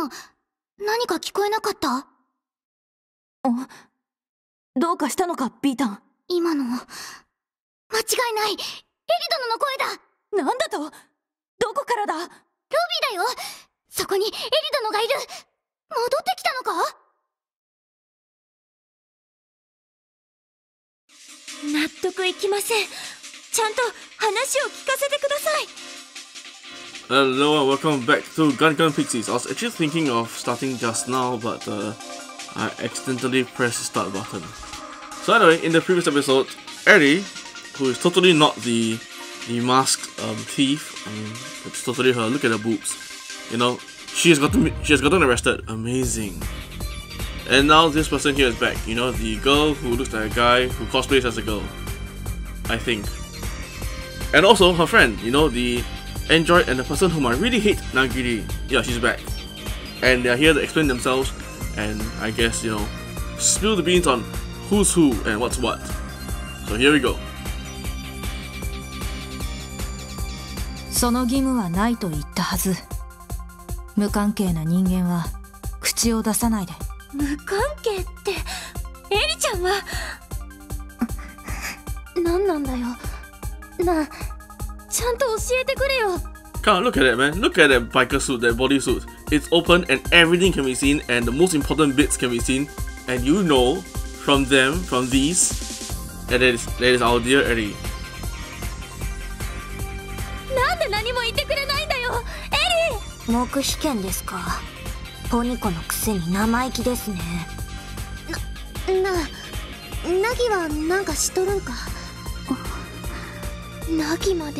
今何か聞こえなかった？ どうかしたのか、ビータン。 今の間違いない、エリ殿の声だ。 なんだと？どこからだ？ ロビーだよ。そこにエリ殿がいる。戻ってきたのか？納得いきません。ちゃんと話を聞かせてください。 Hello and welcome back to Gun Pixies. I was actually thinking of starting just now, but I accidentally pressed the start button. So anyway, in the previous episode, Ellie, who is totally not the masked thief, I mean, it's totally her. Look at her boobs. You know, she has gotten arrested. Amazing. And now this person here is back. You know, the girl who looks like a guy who cosplays as a girl, I think. And also her friend. You know, the android and the person whom I really hate, Nagiri. Yeah, she's back. And they're here to explain themselves and I guess, you know, spill the beans on who's who and what's what. So here we go. その義務はないと言ったはず。無関係な人間は口を出さないで。 無関係って、エリちゃんは何なんだよ。なあ、ちゃんと教えてくれよ。 Come on, look at it, man. Look at that biker suit, that bodysuit. It's open and everything can be seen and the most important bits can be seen. And you know from these, that is our dear Ellie. なんで何も言ってくれないんだよ、エリー。 黙秘権ですか。ポニコのくせに生意気ですね。 なあ、ナギはなんかしとるんか？ナギまで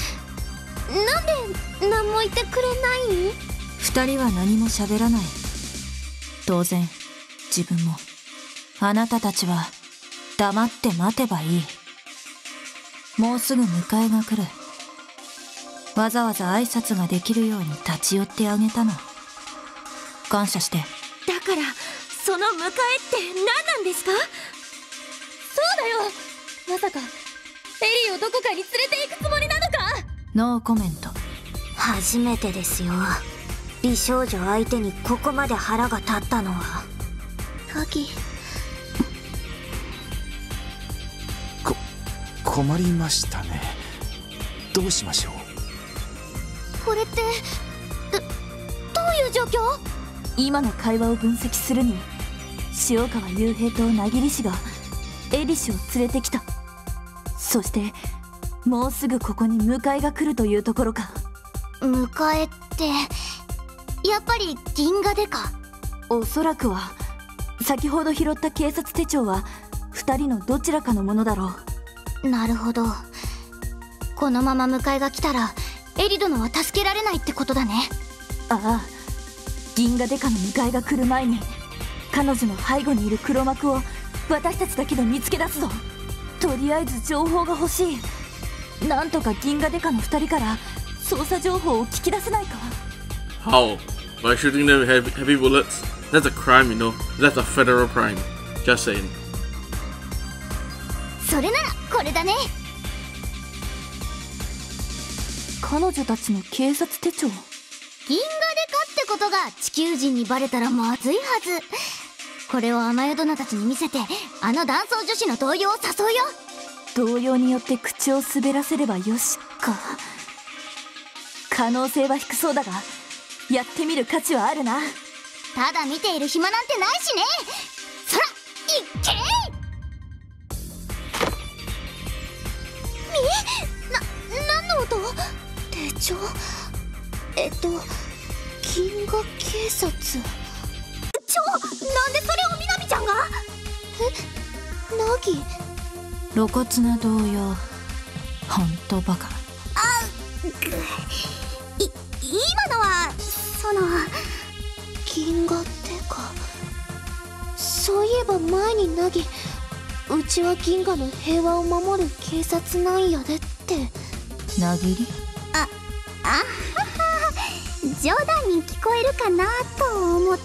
なんで何も言ってくれないん？ 二人は何も喋らない。当然自分も。あなたたちは黙って待てばいい。もうすぐ迎えが来る。わざわざ挨拶ができるように立ち寄ってあげたの。感謝して。 だからその迎えって何なんですか？そうだよ、まさかエリーをどこかに連れて行くつもりなのか？ ノーコメント。 初めてですよ。美少女相手にここまで腹が立ったのは。 ナギ、 困りましたね。どうしましょう。 これってどういう状況？ 今の会話を分析するに、塩川雄平と名木氏がエリ氏を連れてきた。そしてもうすぐここに迎えが来るというところか。 迎えってやっぱり銀河デカ？ おそらくは。先ほど拾った警察手帳は2人のどちらかのものだろう。なるほど。このまま迎えが来たらエリ殿は助けられないってことだね。 ああ、銀河デカの迎えが来る前に彼女の背後にいる黒幕を私たちだけで見つけ出すぞ。とりあえず情報が欲しい。なんとか銀河デカの2人から捜査情報を聞き出せないか？ How? By shooting them with heavy bullets? That's a crime, you know. That's a federal crime. Just saying. それならこれだね。 彼女たちの警察手帳。 銀河デカってことが地球人にバレたらまずいはず。これを雨宿女たちに見せて、あの男装女子の動揺を誘うよ。 動揺によって口を滑らせればよしか。可能性は低そうだが、やってみる価値はあるな。 ただ見ている暇なんてないしね。そらいっけー。何の音？手帳？銀河警察。なんでそれをみなみちゃんが？ナギ？ 露骨な動揺。ほんとバカ。 今のは銀河デカ。そういえば前にナギ、うちは銀河の平和を守る警察なんやでって。 なぎり？ あはは、冗談に聞こえるかなと思って。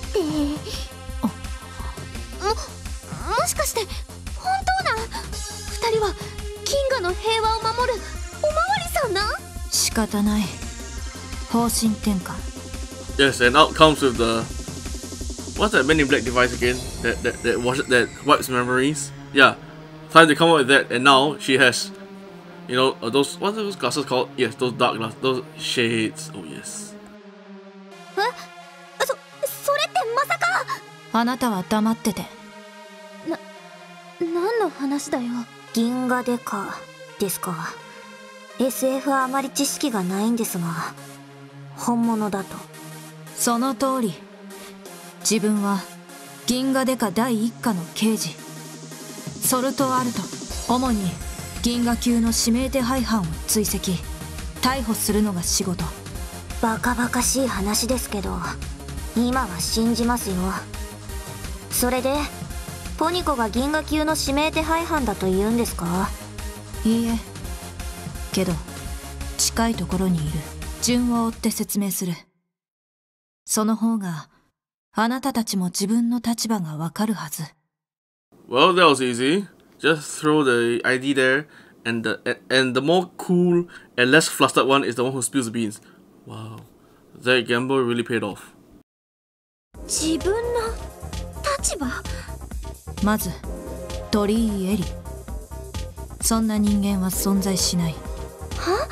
もしかして本当な？二人は銀河の平和を守るおまわりさんなん？ 仕方ない。方針転換。 Yes, and out comes with the what's that Men in Black device again? That wipes memories. Yeah, time to come up with that, and now she has, you know, those what are those glasses called? Yes, those dark glasses, those shades. Oh yes. それってまさか。 あなたは黙ってて。 何の話だよ。 銀河デカですか。SF はあまり知識がないんですが、本物だと。 その通り。自分は銀河デカ第一課の刑事ソルト・アルト。主に銀河級の指名手配犯を追跡逮捕するのが仕事。 バカバカしい話ですけど、今は信じますよ。それでポニコが銀河級の指名手配犯だと言うんですか？ いいえ、けど近いところにいる。順を追って説明する。その方があなたたちも自分の立場がわかるはず。 Well, that was easy. Just throw the ID there, and the more cool and less flustered one is the one who spills the beans. Wow, that gamble really paid off. 自分の立場？ まず鳥居エリ。そんな人間は存在しない。 は？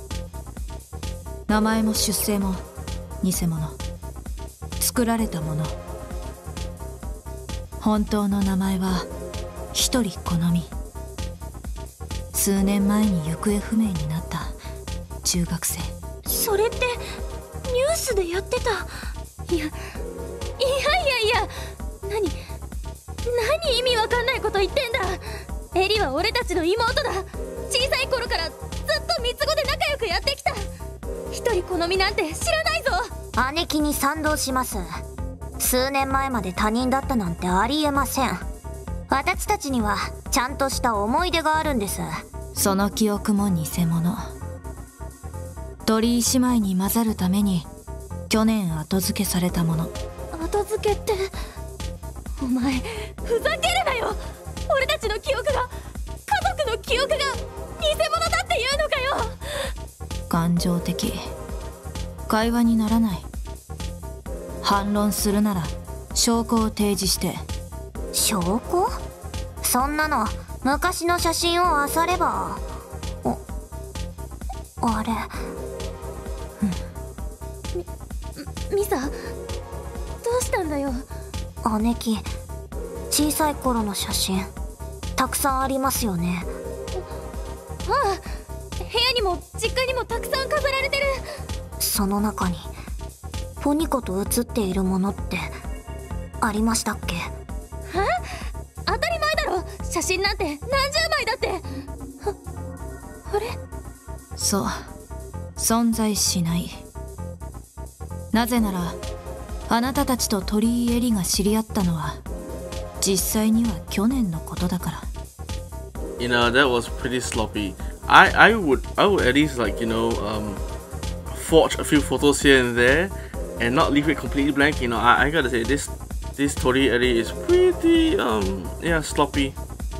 名前も出生も偽物。作られたもの。本当の名前は一人好み。数年前に行方不明になった中学生。 それってニュースでやってた。いや何意味わかんないこと言ってんだ。エリは俺たちの妹だ。小さい頃からずっと三つ子で仲良くやってきた。一人好みなんて知らないぞ。 姉貴に賛同します。数年前まで他人だったなんてありえません。私たちにはちゃんとした思い出があるんです。 その記憶も偽物。鳥居姉妹に混ざるために去年後付けされたもの。 後付けって？お前ふざけるなよ。俺たちの記憶が、家族の記憶が偽物だっていうのかよ。 感情的。会話にならない。反論するなら証拠を提示して。 証拠？そんなの昔の写真を漁れば。あれ。 ミサ、どうしたんだよ。 姉貴、小さい頃の写真たくさんありますよね。 ああ、部屋にも実家にもたくさん飾られてる。 その中にポニコと写っているものってありましたっけ？ 当たり前だろ。写真なんて何十枚だって。あれ？ そう、存在しない。なぜならあなたたちと鳥居エリが知り合ったのは実際には去年のことだから。 You know, that was pretty sloppy. I would at least like, you know, forge a few photos here and there and not leave it completely blank. You know, I gotta say this Tori Eddie is pretty sloppy.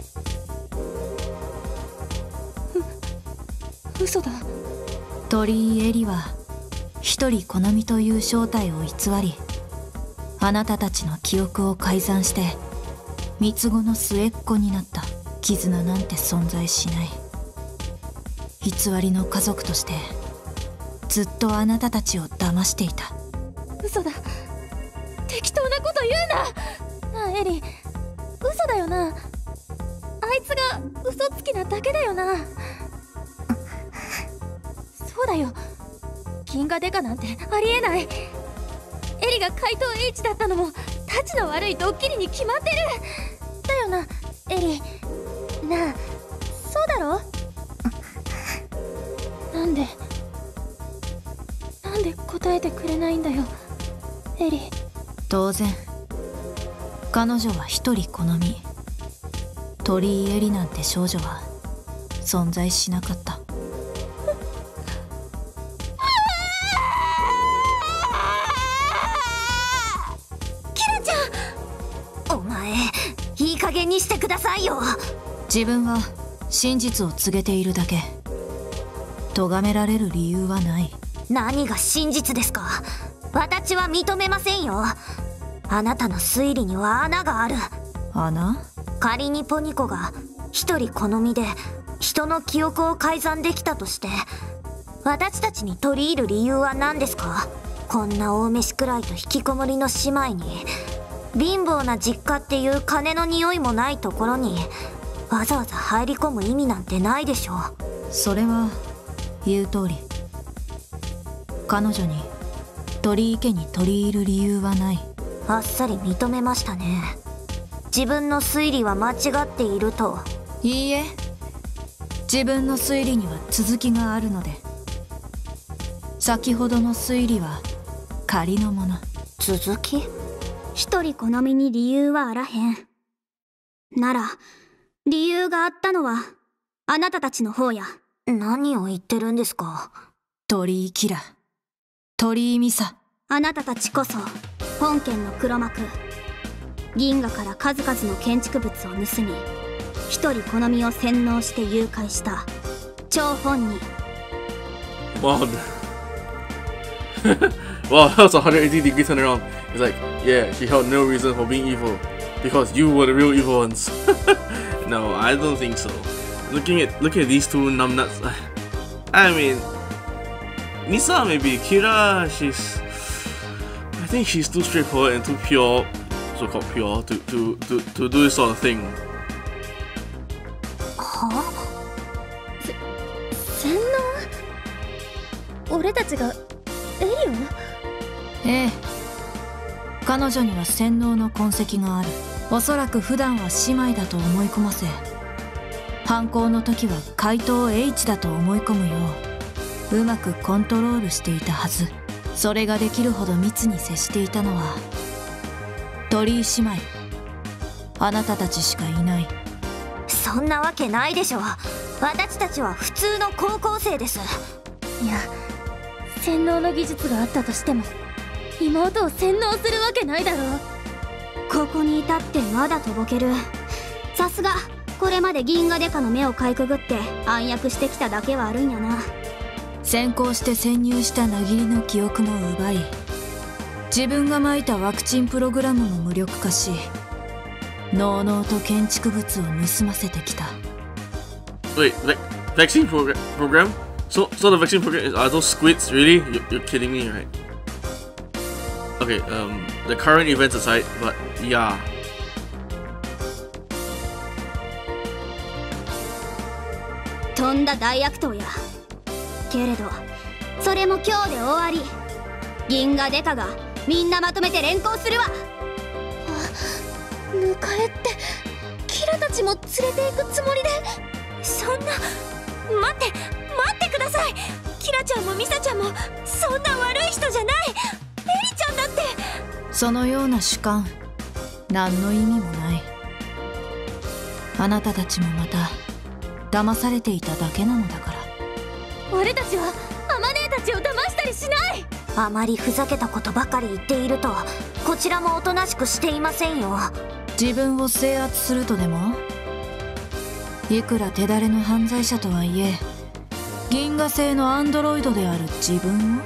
嘘だ。 鳥居エリは一人好みという正体を偽り、あなたたちの記憶を改ざんして三つ子の末っ子になった。絆なんて存在しない。偽りの家族としてずっとあなたたちを騙していた。 嘘だ。適当なこと言うな。なあエリ、嘘だよな。あいつが嘘つきなだけだよな。そうだよ。銀河デカなんてありえない。エリが怪盗 H だったのもタチの悪いドッキリに決まってる。だよなエリ。なあ、そうだろ。なんで答えてくれないんだよエリ。 当然彼女は一人好み。鳥居エリなんて少女は存在しなかった。 キラちゃん、お前いい加減にしてくださいよ。 自分は真実を告げているだけ。咎められる理由はない。 何が真実ですか？ 私は認めませんよ。あなたの推理には穴がある。 穴？ 仮にポニコが一人好みで人の記憶を改ざんできたとして、私たちに取り入る理由は何ですか？こんな大飯くらいと引きこもりの姉妹に、貧乏な実家っていう金の匂いもないところにわざわざ入り込む意味なんてないでしょ。 それは言う通り。彼女に鳥居家に取り入る理由はない。 あっさり認めましたね。自分の推理は間違っていると。 いいえ、自分の推理には続きがあるので。先ほどの推理は仮のもの。 続き？ 一人好みに理由はあらへん。なら理由があったのはあなたたちの方や。 何を言ってるんですか？ 鳥居キラ、鳥居ミサ。 あなたたちこそ本件の黒幕。銀河から数々の建築物を盗み、一人好みを洗脳して誘拐した張本人。 Wow. Wow, that was a 180-degree turnaround. It's like, yeah, she had no reason for being evil because you were the real evil ones. No, I don't think so. Looking at these two numbnuts, I mean, Misa maybe. Kira, I think she's too straightforward and too pure, so-called pure, to do this sort of thing. は？ 洗脳？俺たちがエリを？ ええ、彼女には洗脳の痕跡がある。おそらく普段は姉妹だと思い込ませ、犯行の時は怪盗 H だと思い込むよううまくコントロールしていたはず。それができるほど密に接していたのは鳥居姉妹、あなたたちしかいない。 そんなわけないでしょ。私たちは普通の高校生です。 いや、洗脳の技術があったとしても妹を洗脳するわけないだろう。 ここに至ってまだとぼける。さすがこれまで銀河デカの目をかいくぐって暗躍してきただけはあるんやな。 先行して潜入した名切の記憶も奪い、自分がまいたワクチンプログラムも無力化し、のうのうと建築物を盗ませてきた。 Wait, vaccine program? So the vaccine program are those squids? Really? You're kidding me, right? Okay, the current events aside, but yeah. とんだ大悪党や。けれどそれも今日で終わり。銀河デカがみんなまとめて連行するわ。 迎えってキラたちも連れて行くつもりで？そんな、待ってください。キラちゃんもミサちゃんもそんな悪い人じゃない。エリちゃんだって。 そのような主観、何の意味もない。あなたたちもまた騙されていただけなのだから。 俺たちはアマネーたちを騙したりしない。 あまりふざけたことばかり言っているとこちらもおとなしくしていませんよ。 自分を制圧するとでも？いくら手だれの犯罪者とはいえ、銀河製のアンドロイドである自分を？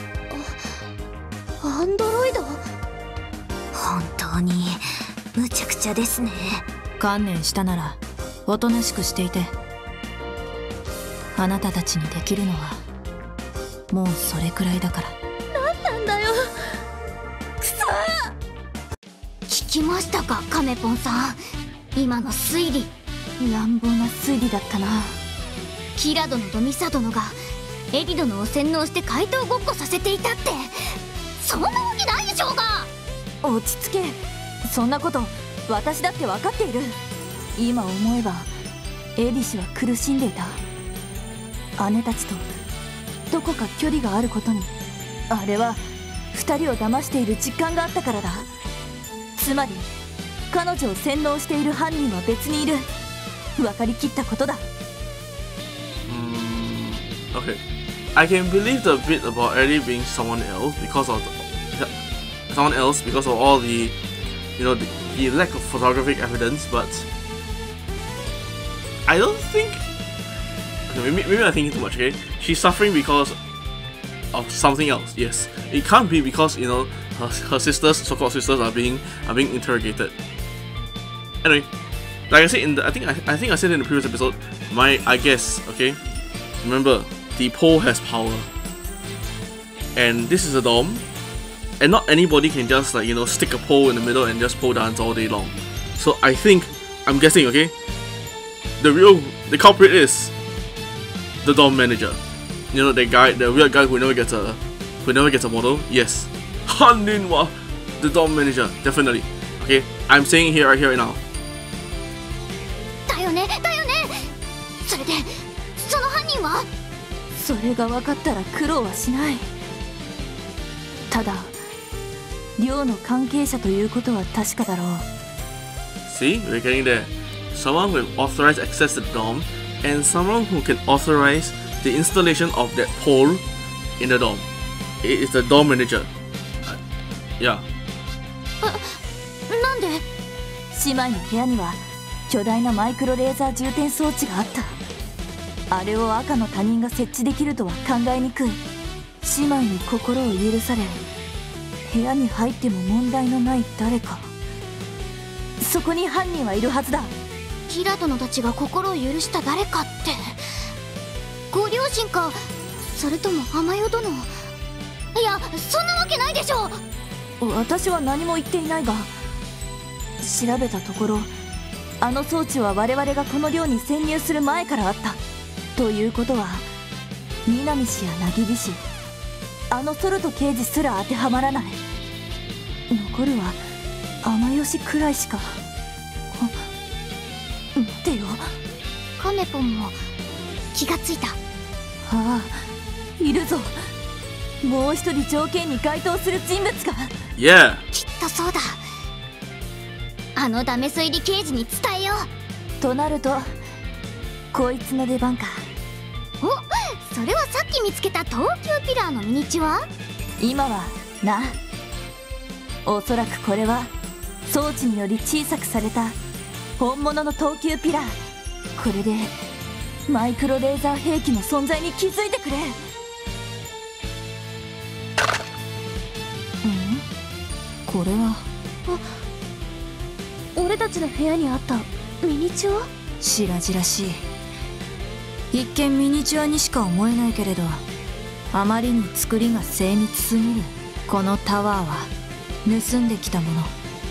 アンドロイド？ 本当にむちゃくちゃですね。 観念したならおとなしくしていて。あなたたちにできるのはもうそれくらいだから。 何なんだよ。くそー。 聞きましたか、カメポンさん。今の推理乱暴な推理だったな。 キラ殿とミサ殿がエリ殿を洗脳して怪盗ごっこさせていたって、そんなわけないでしょうが。 落ち着け。そんなこと私だって分かっている。今思えばエリ氏は苦しんでいた。姉たちとどこか距離があることに、あれは2人を騙している実感があったからだ。つまり彼女を洗脳している犯人は別にいる。分かりきったことだ。 Okay. I can believe the bit about Ellie being someone else because of all the, the lack of photographic evidence, but I don't think. Okay, maybe I'm thinking too much. Okay, she's suffering because of something else. Yes, it can't be because her sisters, so-called sisters, are being interrogated. Anyway, like I said I think I said in the previous episode, I guess, okay, remember the pole has power, and this is a dome, and not anybody can just stick a pole in the middle and just pole dance all day long. So I'm guessing, okay, the culprit is the dome manager. The weird guy who never gets a model. Yes, Han Linhwa, the dome manager, definitely. Okay, I'm saying here right now. だよね。それでその犯人は？ それが分かったら苦労はしない。ただ寮の関係者ということは確かだろう。 See, we're getting there. Someone with authorized access to the dome, and someone who can authorize the installation of that pole in the dome. It is the dome manager. Yeah. なんで？ 姉妹の部屋には巨大なマイクロレーザー充填装置があった。あれを赤の他人が設置できるとは考えにくい。姉妹に心を許され部屋に入っても問題のない誰か、そこに犯人はいるはずだ。 キラ殿たちが心を許した誰かって、ご両親か、それとも浜代殿？いや、そんなわけないでしょ。 私は何も言っていないが、調べたところあの装置は我々がこの寮に潜入する前からあった。ということは南氏や凪美氏、あのソルト刑事すら当てはまらない。残るは天吉くらいしか。待てよ、 カメポンも気がついた。 ああ、いるぞ。もう一人条件に該当する人物が。 Yeah. きっとそうだ。あのダメ推理刑事に伝えよう。 となるとこいつの出番か。 お、それはさっき見つけた東急ピラーのミニチュア？ 今はな。おそらくこれは装置により小さくされた本物の東急ピラー。これでマイクロレーザー兵器の存在に気づいてくれ。これは俺たちの部屋にあったミニチュア？ 白々しい。一見ミニチュアにしか思えないけれど、あまりに作りが精密すぎる。このタワーは盗んできたもの。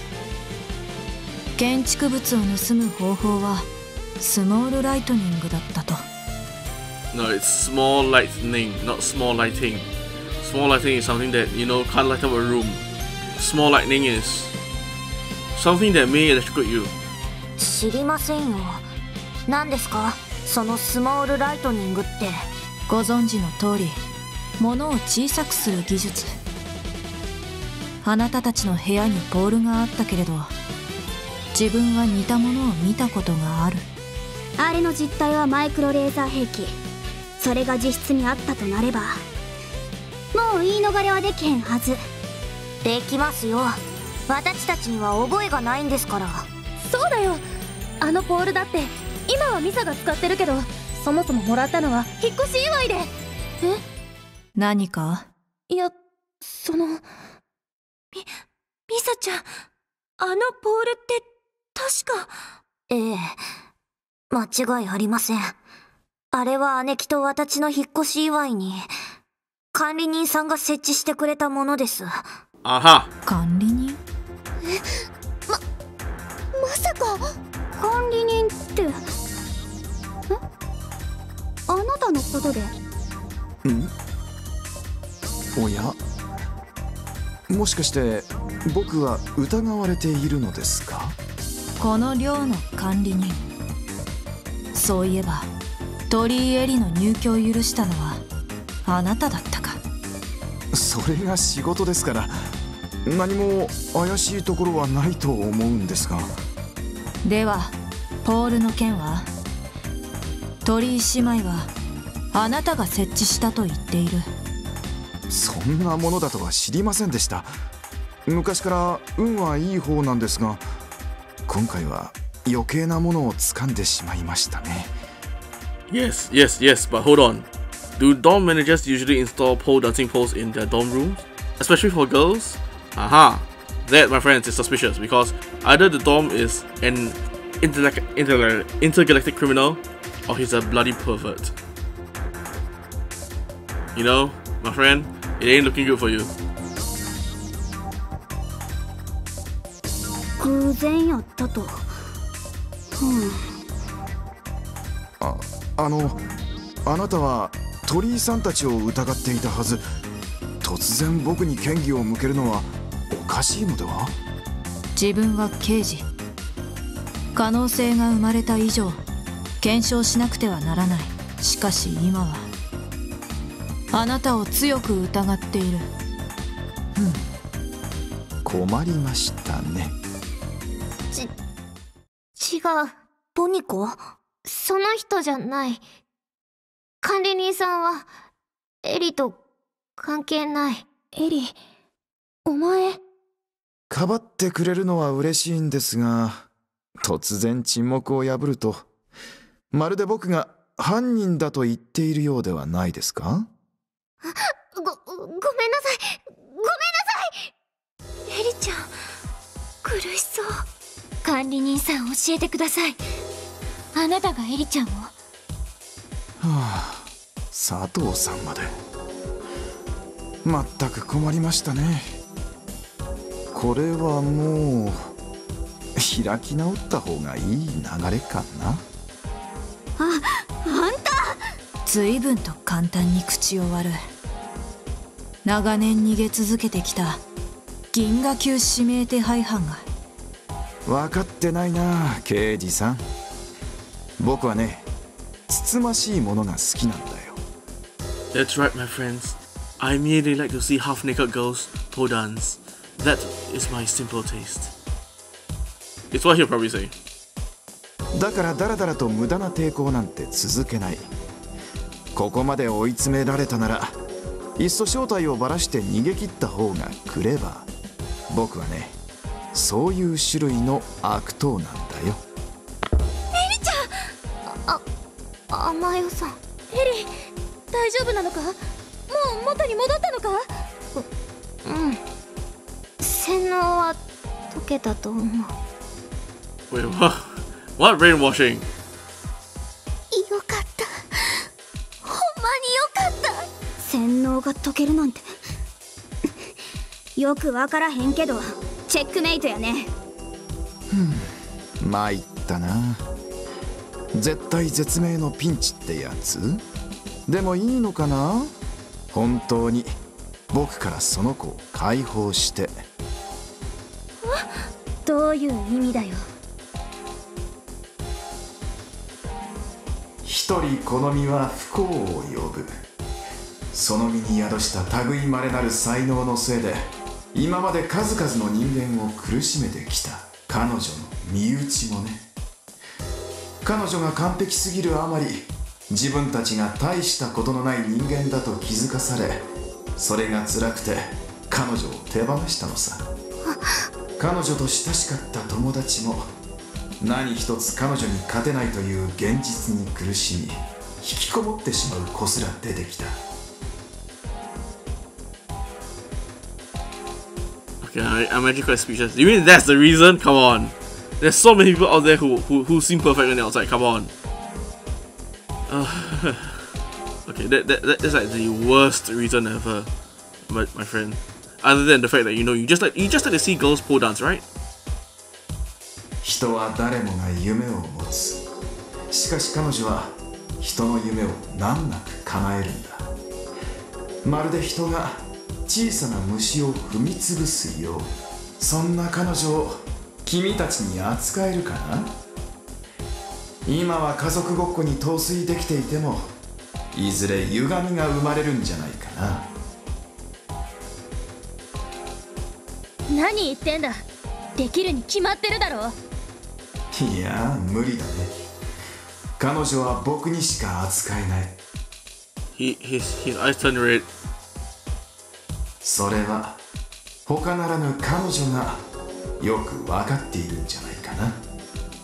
建築物を盗む方法はスモールライトニングだったと。 No, it's small lightning, not small lighting. Small lighting is something that, can't light up a room. Small lightning is something that may electrocute you. 知りませんよ。何ですかそのスモールライトニングって。 ご存知の通り、物を小さくする技術。あなたたちの部屋にポールがあったけれど、自分は似たものを見たことがある。 あれの実態はマイクロレーザー兵器。それが実質にあったとなれば、もう言い逃れはできへんはず。 できますよ。私たちには覚えがないんですから。 そうだよ。あのポールだって今はミサが使ってるけど、そもそももらったのは引っ越し祝いで。 何か？ いや、ミサちゃん、あのポールって確か。 ええ、間違いありません。あれは姉貴と私の引っ越し祝いに管理人さんが設置してくれたものです。 あは。 管理人？ まさか管理人って、あなたのことで？ おや、もしかして僕は疑われているのですか？ この寮の管理人。そういえば鳥居エリの入居を許したのはあなただったか。 それが仕事ですから、何も怪しいところはないと思うんですが。 ではポールの件は？鳥居姉妹はあなたが設置したと言っている。 そんなものだとは知りませんでした。昔から運はいい方なんですが、今回は余計なものを掴んでしまいましたね。 Yes, but hold on. Do dorm managers usually install pole dancing poles in their dorm rooms? Especially for girls? Aha! That, my friends, is suspicious because either the dorm is an intergalactic criminal or he's a bloody pervert. You know, my friend, it ain't looking good for you. 偶然やったと。 あなたは鳥居さんたちを疑っていたはず。突然僕に嫌疑を向けるのはおかしいのでは？ 自分は刑事。可能性が生まれた以上検証しなくてはならない。しかし今はあなたを強く疑っている。 困りましたね。 違う。ボニコ？その人じゃない。管理人さんはエリと関係ない。 エリ、お前。 かばってくれるのは嬉しいんですが、突然沈黙を破るとまるで僕が犯人だと言っているようではないですか？ ごめんなさい。ごめんなさい。エリちゃん、苦しそう。 管理人さん、教えてください。あなたがエリちゃんを。 佐藤さんまで。まったく困りましたね。これはもう開き直った方がいい流れかな。 あんた随分と簡単に口を割る。長年逃げ続けてきた銀河級指名手配犯が。 分かってないな、刑事さん。僕はね、つつましいものが好きなんだよ。 That's right, my friends. I merely like to see half-naked girls pole dance. That is my simple taste. It's what he'll probably say. だからダラダラと無駄な抵抗なんて続けない。ここまで追い詰められたなら、いっそ正体をばらして逃げ切った方がクレバー。僕はね、そういう種類の悪党なんだよ。 エリちゃん。甘代さん。 エリ、大丈夫なのか？もう元に戻ったのか？ 洗脳は解けたと思う。 Wait, what brainwashing? よかった。ほんまによかった。 洗脳が解けるなんてよくわからへんけどチェックメイトやね。 参ったな。絶対絶命のピンチってやつ？でもいいのかな？本当に僕からその子を解放して。 どういう意味だよ。 一人好みは不幸を呼ぶ。その身に宿した類いまれなる才能のせいで今まで数々の人間を苦しめてきた彼女の身内もね。彼女が完璧すぎるあまり自分たちが大したことのない人間だと気づかされ、それが辛くて彼女を手放したのさ。彼女と親しかった友達も何一つ彼女に勝てないという現実に苦しみ引きこもってしまう子すら出てきた。 Okay, I'm actually quite speechless. You mean that's the reason? Come on. There's so many people out there who seem perfect on the outside. Come on. Okay, that's like the worst reason ever, my friend. Other than the fact that you just like to see girls pole dance, right? 人は誰もが夢を持つ。しかし彼女は人の夢を難なく叶えるんだ。まるで人が小さな虫を踏みつぶすよう。そんな彼女を君たちに扱えるかな？今は家族ごっこに陶酔できていてもいずれ歪みが生まれるんじゃないかな。 何言ってんだ。できるに決まってるだろ。 いや無理だね。彼女は僕にしか扱えない。 His eyes turn red. それは他ならぬ彼女がよく分かっているんじゃないかな。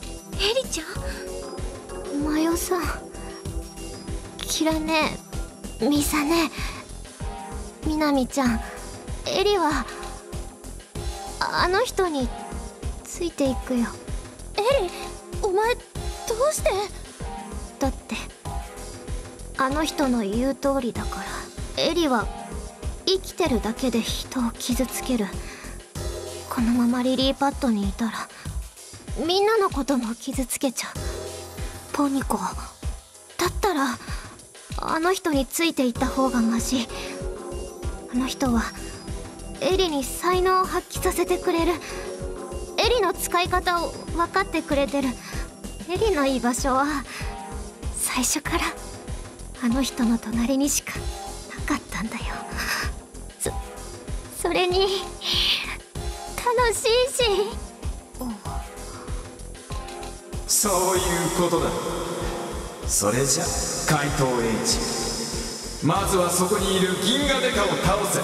エリちゃん、マヨさん、キラね、 ミサね、みなみちゃん、エリはあの人についていくよ。エリ、お前どうして？だってあの人の言う通りだから。エリは生きてるだけで人を傷つける。このままリリーパッドにいたらみんなのことも傷つけちゃう。 ポニコ、 だったらあの人についていった方がマシ。あの人はエリに才能を発揮させてくれる。エリの使い方を分かってくれてる。エリの居場所は最初からあの人の隣にしかなかったんだよ。それに楽しいし。 そういうことだ。それじゃ怪盗エイジ、まずはそこにいる銀河デカを倒せ。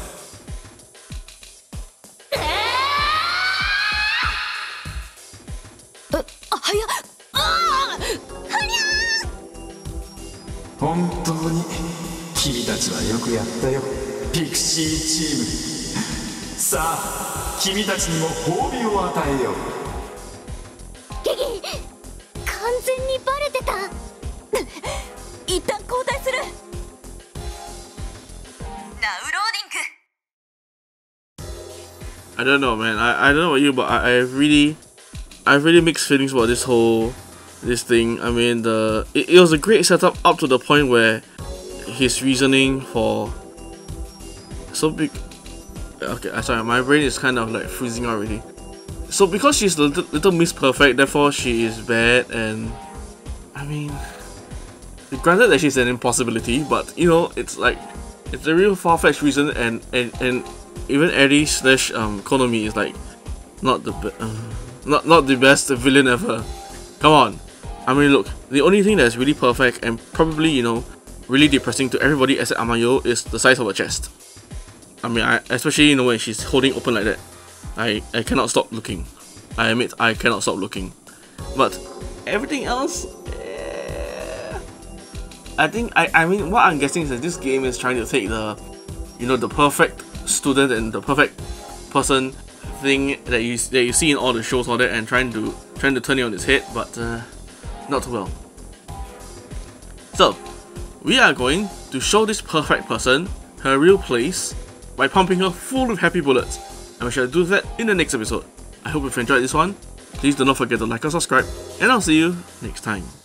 本当に君たちはよくやったよ、ピクシーチーム。さあ君たちにも褒美を与えよう。 完全にバレてた。 一旦交代する。ナウローディング。 I don't know, man. I don't know about you, but I've really mixed feelings about this thing. I mean, it was a great setup up to the point where his reasoning for so big. Okay, sorry, my brain is kind of like freezing already. So because she's the little Miss Perfect, therefore she is bad, and I mean, granted that she's an impossibility, but you know, it's like it's a real far-fetched reason, and even Eri / Konomi is like not the best villain ever. Come on. I mean, look, the only thing that's really perfect and probably, you know, really depressing to everybody except Amayo is the size of her chest. I mean, especially, you know, when she's holding open like that. I cannot stop looking. I admit, I cannot stop looking. But everything else, I mean, what I'm guessing is that this game is trying to take the, you know, the perfect student and the perfect person thing that you see in all the shows, all that, and trying to turn it on its head, but not too well. So we are going to show this perfect person her real place by pumping her full of happy bullets, and we shall do that in the next episode. I hope you've enjoyed this one. Please do not forget to like and subscribe, and I'll see you next time.